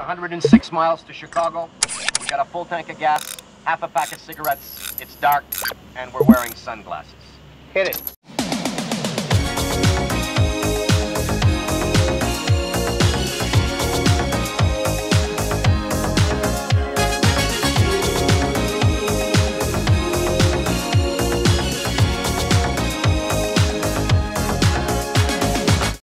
106 miles to Chicago. We got a full tank of gas, half a pack of cigarettes. It's dark, and we're wearing sunglasses. Hit it.